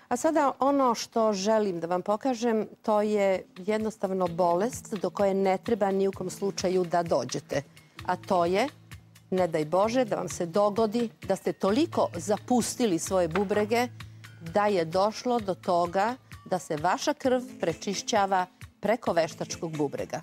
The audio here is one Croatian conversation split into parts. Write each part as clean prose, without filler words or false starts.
A sada ono što želim da vam pokažem, to je jednostavno bolest do koje ne treba ni u kom slučaju da dođete. A to je, ne daj Bože, da vam se dogodi da ste toliko zapustili svoje bubrege da je došlo do toga da se vaša krv prečišćava preko veštačkog bubrega.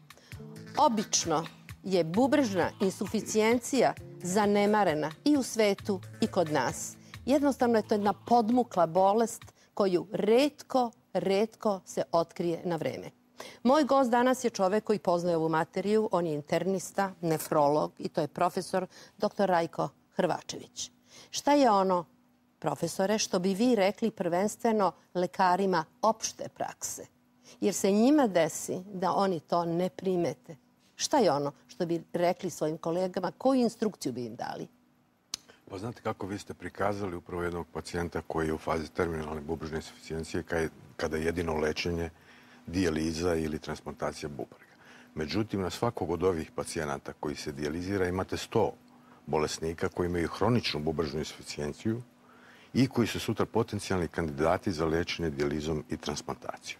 Obično je bubrežna insuficijencija zanemarena i u svetu i kod nas. Jednostavno je to jedna podmukla bolest koju retko se otkrije na vreme. Moj gost danas je čovek koji poznaje ovu materiju. On je internista, nefrolog i to je profesor dr. Rajko Hrvačević. Šta je ono, profesore, što bi vi rekli prvenstveno lekarima opšte prakse? Jer se njima desi da oni to ne primete. Šta je ono što bi rekli svojim kolegama? Koju instrukciju bi im dali? Pa znate kako vi ste prikazali upravo jednog pacijenta koji je u fazi terminalne bubrežne insuficijencije kada je jedino lečenje dijaliza ili transplantacija bubrega. Međutim, na svakog od ovih pacijenata koji se dijalizira imate 100 bolesnika koji imaju hroničnu bubrežnu insuficijenciju i koji su sutra potencijalni kandidati za lečenje dijalizom i transplantacijom.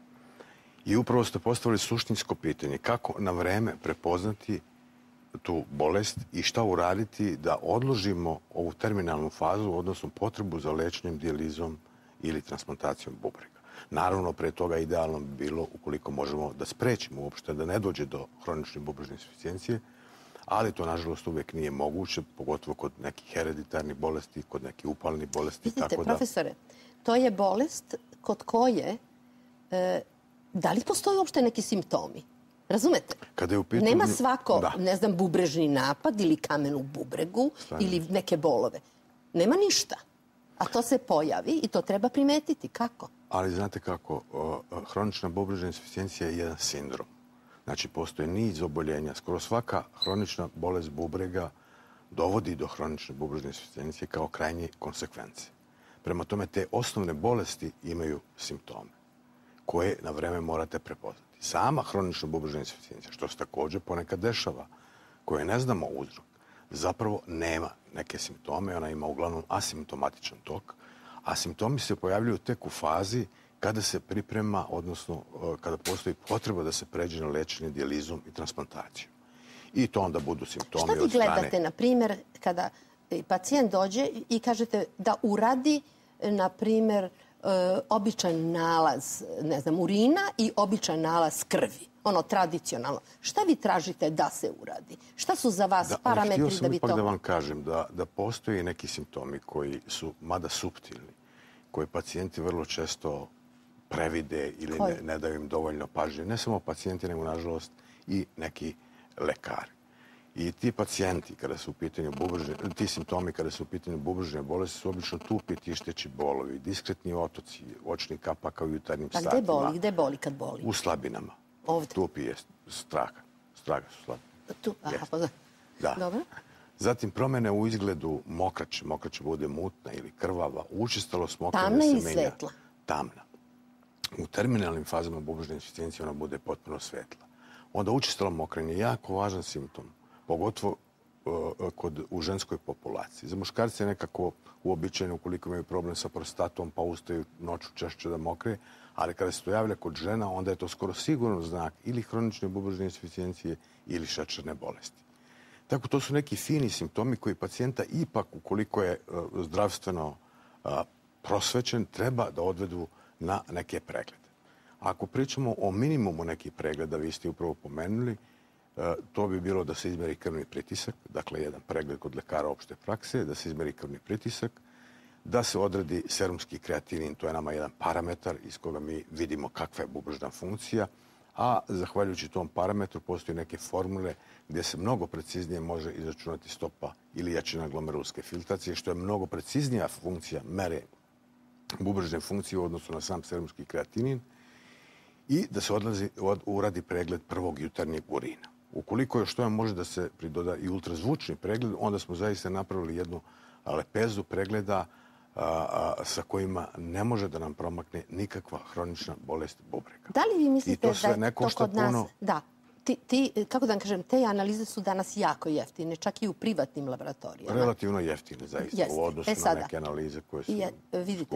I upravo ste postavili suštinsko pitanje kako na vreme prepoznati tu bolest i šta uraditi da odložimo ovu terminalnu fazu, odnosno potrebu za lečenjem, dijalizom ili transplantacijom bubrega. Naravno, pre toga idealno bi bilo, ukoliko možemo da sprečimo uopšte da ne dođe do hronične bubrežne insuficijencije, ali to, nažalost, uvek nije moguće, pogotovo kod nekih hereditarnih bolesti, kod nekih upalnih bolesti. Vidite, profesore, to je bolest kod koje, da li postoje uopšte neki simptomi? Razumete? Nema svako, ne znam, bubrežni napad ili kamen u bubregu ili neke bolove. Nema ništa. A to se pojavi i to treba primetiti. Kako? Ali znate kako, hronična bubrežna insuficijencija je jedan sindrom. Znači, postoje niz oboljenja. Skoro svaka hronična bolest bubrega dovodi do hronične bubrežne insuficijencije kao krajnje konsekvence. Prema tome, te osnovne bolesti imaju simptome koje na vreme morate prepoznati. Sama hronična bubrežna insuficijencija, što se također ponekad dešava, koje ne znamo uzrok, zapravo nema neke simptome. Ona ima uglavnom asimptomatičan tok, a simptomi se pojavljuju tek u fazi kada se priprema, odnosno kada postoji potreba da se pređe na lečenje dijalizom i transplantacijom. I to onda budu simptomi od strane... Šta vi gledate, na primjer, kada pacijent dođe i kažete da uradi, na primjer, običan nalaz, ne znam, urina i običan nalaz krvi, ono tradicionalno. Šta vi tražite da se uradi? Šta su za vas parametri da bi to... Htio sam ipak da vam kažem da postoji neki simptomi koji su, mada suptilni, koji pacijenti vrlo često previde ili ne daju im dovoljno pažnje. Ne samo pacijenti, nego, nažalost, i neki lekari. I ti pacijenti, kada su u pitanju ti simptomi kada su u pitanju bubrežne bolesti, su obično tupi, tišteći bolovi, diskretni otoci, očni kapak kao jutarnjim satima. A gde boli kad boli? U slabinama. Ovdje? Tupi je straga. Straga su slabine. Tu? Aha, pa da. Dobro. Zatim promjene u izgledu mokraće. Mokraća bude mutna ili krvava. Učestalo smokanje semenja. Tamna ili svetla? Tamna. U terminalnim fazama bubrežne insuficijencije ona bude potpuno svetla. Onda učestalo mokrenje je jako važan simptom, pogotovo u ženskoj populaciji. Za muškarce je nekako uobičajeno ukoliko imaju problem sa prostatom pa ustaju noću češće da mokre, ali kada se to javlja kod žena, onda je to skoro sigurno znak ili hronične bubrežne insuficijencije ili šećerne bolesti. Tako, to su neki fini simptomi koji pacijenta ipak, ukoliko je zdravstveno prosvećen, treba da odvedu na neke preglede. Ako pričamo o minimumu nekih pregleda, vi ste upravo pomenuli, to bi bilo da se izmeri krvni pritisak, dakle jedan pregled kod lekara opšte prakse, da se izmeri krvni pritisak, da se odredi serumski kreatinin, to je nama jedan parametar iz koga mi vidimo kakva je bubrežna funkcija, a zahvaljujući tom parametru postoje neke formule gdje se mnogo preciznije može izračunati stopa ili jačina glomerulske filtracije, što je mnogo preciznija funkcija mere bubrežne funkcije u odnosu na sam serumski kreatinin, i da se uradi pregled prvog jutarnjeg urina. Ukoliko još to može da se pridoda i ultrazvučni pregled, onda smo zaista napravili jednu lepezu pregleda sa kojima ne može da nam promakne nikakva hronična bolest bubrega. Da li vi mislite da je to kod nas... Da. Kako da vam kažem, te analize su danas jako jeftine, čak i u privatnim laboratorijama. Relativno jeftine, zaista, u odnosu na neke analize koje su... Vidite,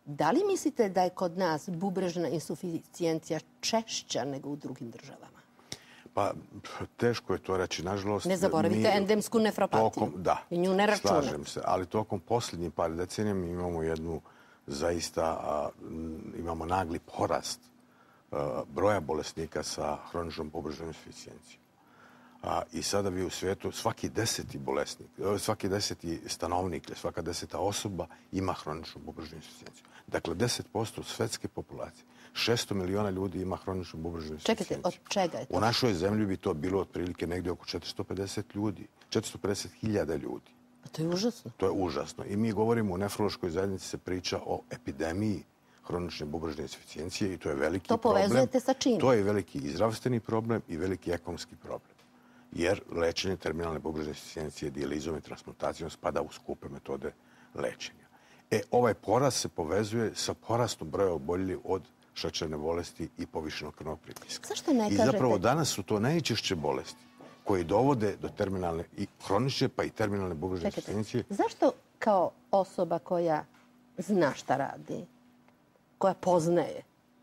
Da li mislite da je kod nas bubrežna insuficijencija češća nego u drugim državama? Pa, teško je to reći. Nažalost, ne zaboravite endemsku nefropatiju. Da, i nju ne računate. slažem se. Ali tokom posljednjih par decenija mi imamo jednu zaista, imamo nagli porast broja bolesnika sa hroničnom bubrežnom insuficijencijom. I sada vi u svijetu svaki 10. bolesnik, svaki 10. stanovnik, svaka 10. osoba ima hroničnu bubrežnu insuficijenciju. Dakle, 10% svetske populacije. 600 miliona ljudi ima hroničnu bubrežnu insuficijenciju. Čekajte, od čega je to? U našoj zemlji bi to bilo otprilike negdje oko 450 ljudi. 450.000 ljudi. Pa to je užasno. To je užasno. I mi govorimo u nefrološkoj zajednici se priča o epidemiji hronične bubrežne insuficijencije i to je veliki problem. To povezujete sa čim? To je veliki i zdravstveni problem i veliki ekonomski problem. Jer lečenje terminalne bubrežne insuficijencije dijalizom i transplantacijom spada u skupe metode lečenja. Ovaj porast se povezuje sa porastom broja oboljelih od šećerne bolesti i povišenog krvnog pritiska. Zašto ne kažete? I zapravo danas su to najčešće bolesti koji dovode do terminalne i hronične pa i terminalne bubrežne insuficijencije. Zašto kao osoba koja zna šta radi, koja poznaje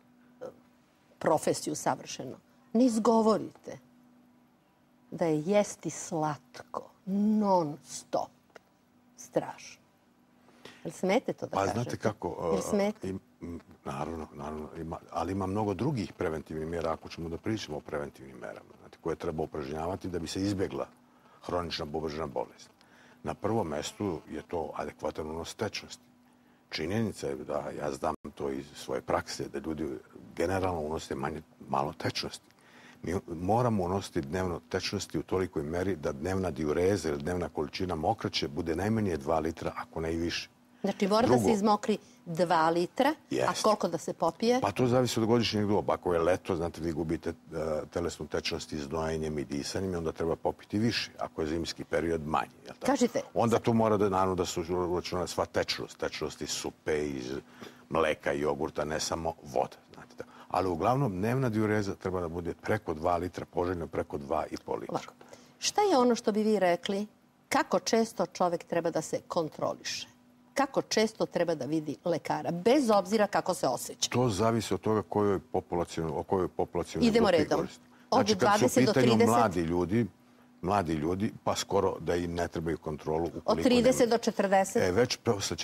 profesiju savršeno, ne izgovorite da je jesti slatko non stop strašno? Jel smete to da kažete? Pa znate kako... Jel smete? Naravno, ali ima mnogo drugih preventivnih mjera, ako ćemo da pričamo o preventivnim merama, koje treba upražnjavati da bi se izbjegla hronična bubrežna bolest. Na prvom mjestu je to adekvatan unos tečnosti. Činjenica je da, ja znam to iz svoje prakse, da ljudi generalno unose malo tečnosti. Mi moramo unositi dnevno tečnosti u tolikoj meri da dnevna diureza ili dnevna količina mokraće bude najmanje 2 litra, ako ne i više. Znači, mora da se izmokri 2 litra, a koliko da se popije? Pa to zavisi od godišnjeg doba. Ako je leto, znate, vi gubite telesnu tečnost iznojenjem i disanjem i onda treba popiti više. Ako je zimski period, manje. Kažite. Onda tu mora naravno da su uračunate sva tečnost. Tečnost iz supe, iz mleka i jogurta, ne samo voda. Znate. Ali uglavnom, dnevna diureza treba da bude preko 2 litra, poželjno preko 2,5 litra. Šta je ono što bi vi rekli? Kako često čovjek treba da se kontroliše? Kako često treba da vidi lekara, bez obzira kako se osjeća? To zavisi od toga o kojoj populacijonoj idemo redom. Od znači, kad 20 su u do pitanju 30? mladi ljudi, pa skoro da i ne trebaju kontrolu. Od 30 do 40? Već posle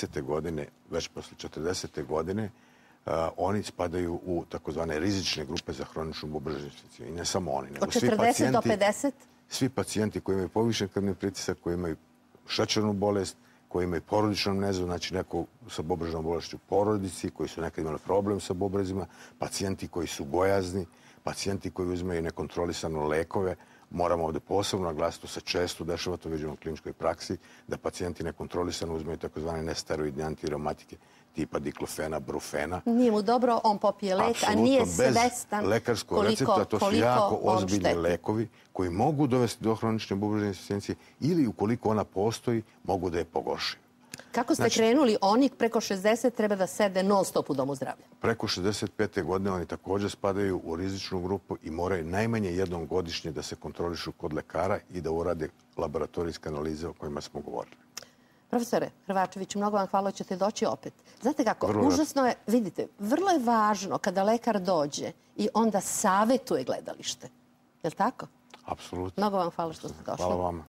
40. godine oni spadaju u takozvane rizične grupe za hroničnu bubrežnu insuficijenciju. I ne samo oni. Od 40 do 50? Svi pacijenti koji imaju povišen krvni pritisak, koji imaju šećernu bolest, koji imaju porodičnu amneziju, znači neko sa bubrežnom bolešću u porodici, koji su nekad imali problem sa bubrezima, pacijenti koji su gojazni, pacijenti koji uzimaju nekontrolisano lekove. Moramo ovdje posebno naglasiti, to se često dešava, to vidimo u kliničkoj praksi, da pacijenti nekontrolisano uzimaju takozvane nesteroidne antireumatike tipa diklofena, brufena. Nije mu dobro, on popije lek, a nije svestan bez lekarskog recepta. To su jako ozbiljni lekovi koji mogu dovesti do hronične bubrežne insuficijencije ili ukoliko ona postoji, mogu da je pogoršaju. Kako ste krenuli? Oni preko 60 treba da sede non stop u domu zdravlja. Preko 65. godine oni također spadaju u rizičnu grupu i moraju najmanje jednom godišnje da se kontrolišu kod lekara i da urade laboratorijske analize o kojima smo govorili. Profesore Hrvačević, mnogo vam hvala, ćete doći opet. Znate kako, užasno je, vidite, vrlo je važno kada lekar dođe i onda savjetuje gledalište. Je li tako? Apsolutno. Mnogo vam hvala što ste došli. Hvala vama.